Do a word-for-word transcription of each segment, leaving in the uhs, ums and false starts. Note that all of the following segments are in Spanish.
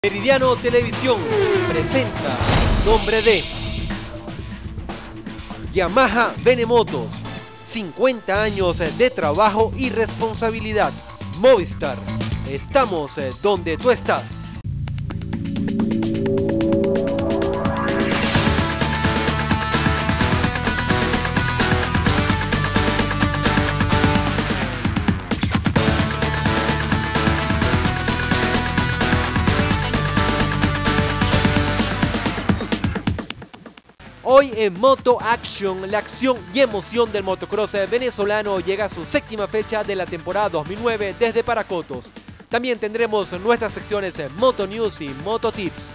Meridiano Televisión presenta nombre de Yamaha Benemotos, cincuenta años de trabajo y responsabilidad. Movistar, estamos donde tú estás. Hoy en Moto Action, la acción y emoción del motocross venezolano llega a su séptima fecha de la temporada dos mil nueve desde Paracotos. También tendremos nuestras secciones Moto News y Moto Tips.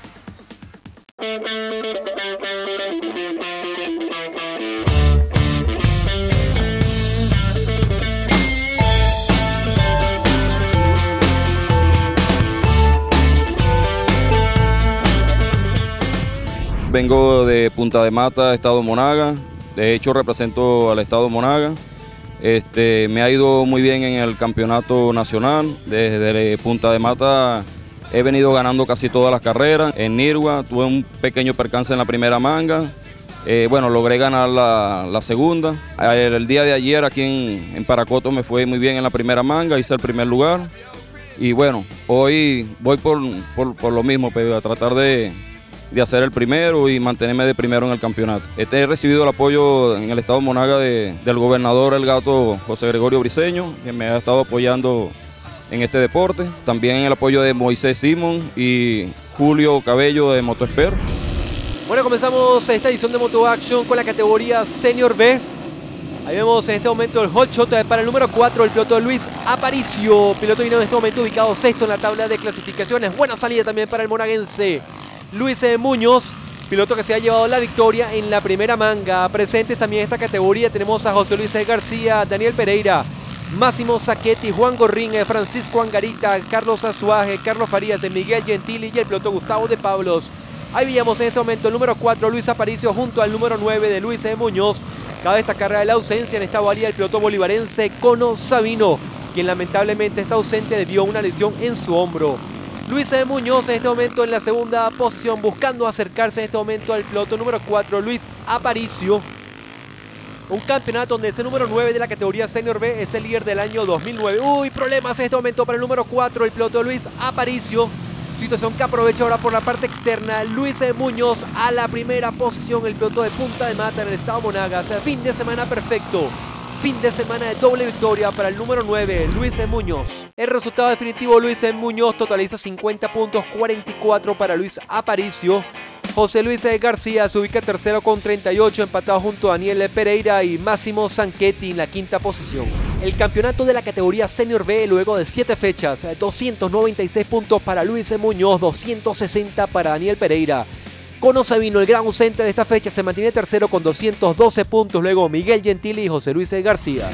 Vengo de Punta de Mata, Estado Monaga. De hecho, represento al Estado Monaga. Este, me ha ido muy bien en el campeonato nacional. Desde Punta de Mata he venido ganando casi todas las carreras. En Nirgua tuve un pequeño percance en la primera manga. Eh, bueno, logré ganar la, la segunda. El, el día de ayer aquí en, en Paracotos me fue muy bien en la primera manga, hice el primer lugar. Y bueno, hoy voy por, por, por lo mismo, pero a tratar de... de hacer el primero y mantenerme de primero en el campeonato. Este, he recibido el apoyo en el estado Monaga de, del gobernador El Gato José Gregorio Briceño, que me ha estado apoyando en este deporte. También el apoyo de Moisés Simón y Julio Cabello de Motoexpert. Bueno, comenzamos esta edición de Moto Action con la categoría Senior B. Ahí vemos en este momento el hot shot para el número cuatro, el piloto Luis Aparicio. Piloto en este momento ubicado sexto en la tabla de clasificaciones. Buena salida también para el monaguense Luis Muñoz, piloto que se ha llevado la victoria en la primera manga. Presentes también en esta categoría tenemos a José Luis García, Daniel Pereira, Máximo Sacchetti, Juan Gorrín, Francisco Angarita, Carlos Azuaje, Carlos Farías, Miguel Gentili y el piloto Gustavo de Pablos. Ahí veíamos en ese momento el número cuatro, Luis Aparicio, junto al número nueve de Luis Muñoz. Cabe destacar la ausencia en esta valía el piloto bolivarense Cono Sabino, quien lamentablemente está ausente debido a una lesión en su hombro. Luis Muñoz en este momento en la segunda posición, buscando acercarse en este momento al piloto número cuatro, Luis Aparicio. Un campeonato donde ese número nueve de la categoría Senior B es el líder del año dos mil nueve. Uy, problemas en este momento para el número cuatro, el piloto Luis Aparicio. Situación que aprovecha ahora por la parte externa, Luis Muñoz a la primera posición, el piloto de Punta de Mata en el estado Monagas. Fin de semana perfecto. Fin de semana de doble victoria para el número nueve, Luis Muñoz. El resultado definitivo, Luis Muñoz totaliza cincuenta puntos, cuarenta y cuatro para Luis Aparicio. José Luis García se ubica tercero con treinta y ocho, empatado junto a Daniel Pereira y Máximo Sacchetti en la quinta posición. El campeonato de la categoría Senior B, luego de siete fechas, doscientos noventa y seis puntos para Luis Muñoz, doscientos sesenta para Daniel Pereira. Cono Sabino, el gran ausente de esta fecha, se mantiene tercero con doscientos doce puntos. Luego Miguel Gentili y José Luis García.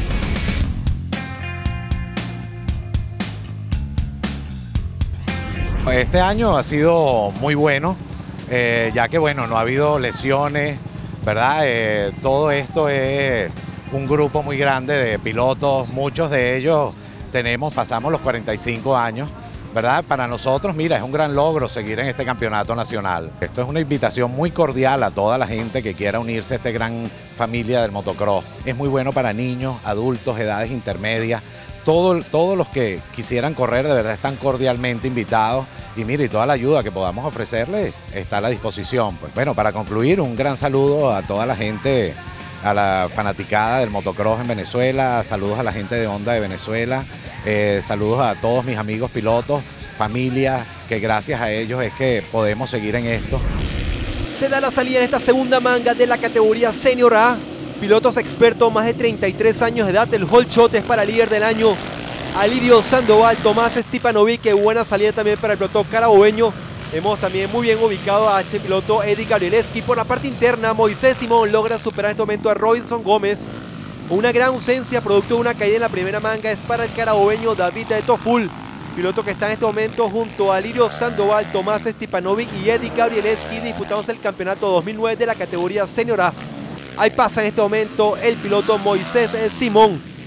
Este año ha sido muy bueno, eh, ya que bueno, no ha habido lesiones, ¿verdad? Eh, todo esto es un grupo muy grande de pilotos, muchos de ellos tenemos, pasamos los cuarenta y cinco años. ¿Verdad? Para nosotros, mira, es un gran logro seguir en este campeonato nacional. Esto es una invitación muy cordial a toda la gente que quiera unirse a esta gran familia del motocross. Es muy bueno para niños, adultos, edades intermedias. Todo, todos los que quisieran correr de verdad están cordialmente invitados. Y mire, toda la ayuda que podamos ofrecerles está a la disposición. Pues bueno, para concluir, un gran saludo a toda la gente, a la fanaticada del motocross en Venezuela, saludos a la gente de Honda de Venezuela, eh, saludos a todos mis amigos pilotos, familia, que gracias a ellos es que podemos seguir en esto. Se da la salida en esta segunda manga de la categoría Senior A. Pilotos expertos, más de treinta y tres años de edad, el hot shot es para el líder del año, Alirio Sandoval, Tomás Stipanovic, que buena salida también para el piloto carabobeño. Vemos también muy bien ubicado a este piloto Eddie Gabrielski. Por la parte interna, Moisés Simón logra superar en este momento a Robinson Gómez. Una gran ausencia producto de una caída en la primera manga es para el carabobeño David Toful, piloto que está en este momento junto a Alirio Sandoval, Tomás Stipanovic y Eddie Gabrielski, disputándose el campeonato dos mil nueve de la categoría Senior A. Ahí pasa en este momento el piloto Moisés Simón.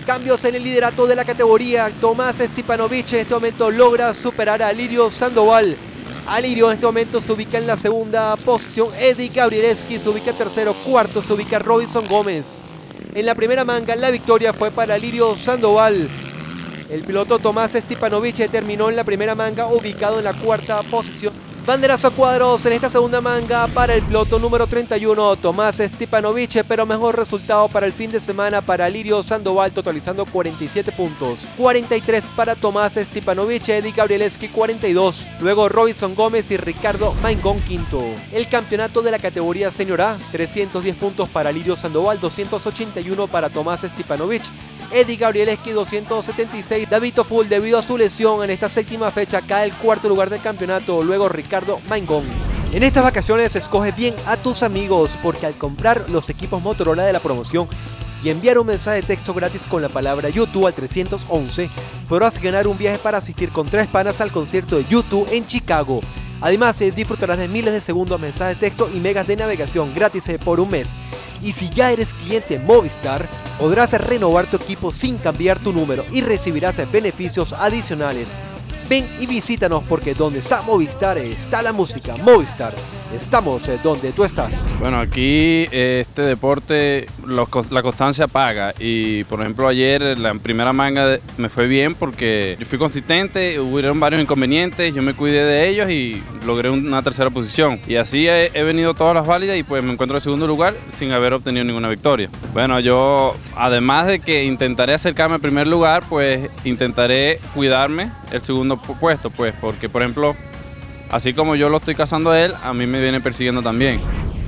Cambios en el liderato de la categoría. Tomás Stipanovic en este momento logra superar a Lirio Sandoval. Alirio en este momento se ubica en la segunda posición. Eddie Gabrielski se ubica tercero. Cuarto se ubica Robinson Gómez. En la primera manga la victoria fue para Lirio Sandoval. El piloto Tomás Stipanovic terminó en la primera manga ubicado en la cuarta posición. Banderazo a cuadros en esta segunda manga para el piloto número treinta y uno, Tomás Stipanovic, pero mejor resultado para el fin de semana para Lirio Sandoval, totalizando cuarenta y siete puntos. cuarenta y tres para Tomás Stipanovic, Eddie Gabrielski cuarenta y dos, luego Robinson Gómez y Ricardo Maingón quinto. El campeonato de la categoría Senior A, trescientos diez puntos para Lirio Sandoval, doscientos ochenta y uno para Tomás Stipanovic. Eddie Gabrielski doscientos setenta y seis, David Toffol debido a su lesión en esta séptima fecha cae el cuarto lugar del campeonato, luego Ricardo Maingón. En estas vacaciones escoge bien a tus amigos porque al comprar los equipos Motorola de la promoción y enviar un mensaje de texto gratis con la palabra YouTube al trescientos once, podrás ganar un viaje para asistir con tres panas al concierto de YouTube en Chicago. Además, eh, disfrutarás de miles de segundos, mensajes de texto y megas de navegación gratis eh, por un mes. Y si ya eres cliente Movistar, podrás renovar tu equipo sin cambiar tu número y recibirás eh, beneficios adicionales. Ven y visítanos porque donde está Movistar está la música. Movistar, estamos eh, donde tú estás. Bueno, aquí eh, este deporte, lo, la constancia paga y por ejemplo ayer en la primera manga de, me fue bien porque yo fui consistente, hubieron varios inconvenientes, yo me cuidé de ellos y logré una tercera posición. Y así he, he venido todas las válidas y pues me encuentro en segundo lugar sin haber obtenido ninguna victoria. Bueno, yo además de que intentaré acercarme al primer lugar, pues intentaré cuidarme el segundo puesto, pues porque por ejemplo, así como yo lo estoy cazando a él, a mí me viene persiguiendo también.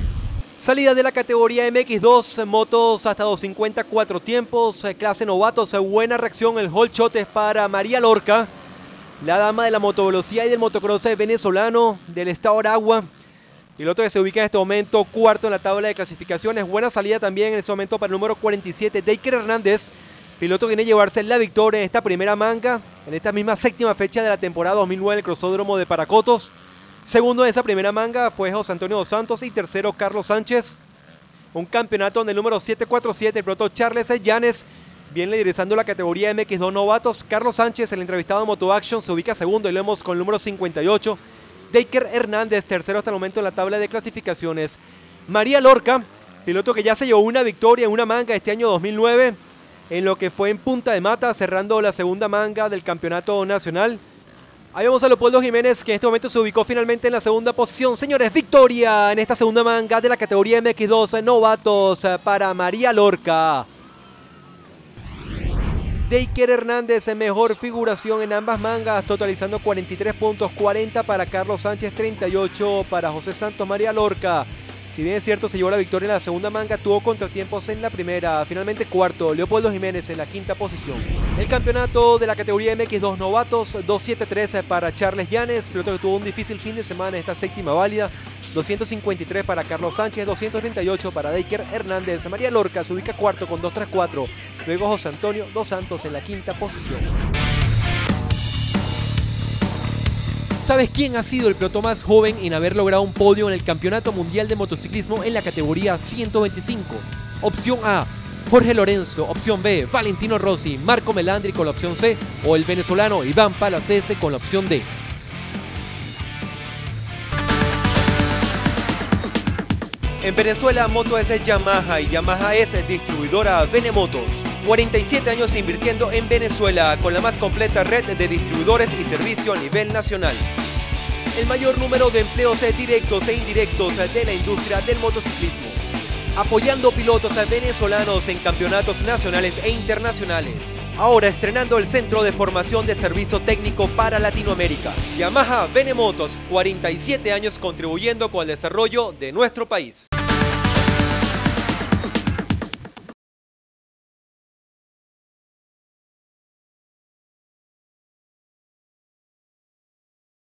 Salida de la categoría M X dos, motos hasta doscientos cincuenta, cuatro tiempos, clase novatos, buena reacción, el hold shot es para María Lorca, la dama de la motovelocidad y del motocross venezolano del estado Aragua. Piloto que se ubica en este momento cuarto en la tabla de clasificaciones, buena salida también en este momento para el número cuarenta y siete, Deiker Hernández. Piloto que viene a llevarse la victoria en esta primera manga, en esta misma séptima fecha de la temporada dos mil nueve en el crosódromo de Paracotos. Segundo en esa primera manga fue José Antonio dos Santos y tercero Carlos Sánchez. Un campeonato en el número setecientos cuarenta y siete, el piloto Charles Llanes viene liderizando la categoría M X dos novatos. Carlos Sánchez, el entrevistado de Moto Action, se ubica segundo y lo vemos con el número cincuenta y ocho. Deiker Hernández, tercero hasta el momento en la tabla de clasificaciones. María Lorca, piloto que ya se llevó una victoria en una manga este año dos mil nueve. En lo que fue en Punta de Mata, cerrando la segunda manga del campeonato nacional. Ahí vemos a Leopoldo Jiménez, que en este momento se ubicó finalmente en la segunda posición. Señores, victoria en esta segunda manga de la categoría M X dos novatos para María Lorca. Deiker Hernández, mejor figuración en ambas mangas, totalizando cuarenta y tres puntos, cuarenta para Carlos Sánchez, treinta y ocho para José Santos. María Lorca, si bien es cierto, se llevó la victoria en la segunda manga, tuvo contratiempos en la primera. Finalmente cuarto, Leopoldo Jiménez en la quinta posición. El campeonato de la categoría M X dos novatos, doscientos setenta y tres para Charles Llanes, piloto que tuvo un difícil fin de semana en esta séptima válida. doscientos cincuenta y tres para Carlos Sánchez, doscientos treinta y ocho para Deiker Hernández. María Lorca se ubica cuarto con doscientos treinta y cuatro. Luego José Antonio dos Santos en la quinta posición. ¿Sabes quién ha sido el piloto más joven en haber logrado un podio en el Campeonato Mundial de Motociclismo en la categoría ciento veinticinco? Opción A, Jorge Lorenzo. Opción B, Valentino Rossi. Marco Melandri con la opción C. O el venezolano Iván Palacese con la opción D. En Venezuela, Moto es Yamaha y Yamaha es distribuidora Venemotos. cuarenta y siete años invirtiendo en Venezuela con la más completa red de distribuidores y servicio a nivel nacional. El mayor número de empleos directos e indirectos de la industria del motociclismo. Apoyando pilotos venezolanos en campeonatos nacionales e internacionales. Ahora estrenando el Centro de Formación de Servicio Técnico para Latinoamérica. Yamaha Venemotos, cuarenta y siete años contribuyendo con el desarrollo de nuestro país.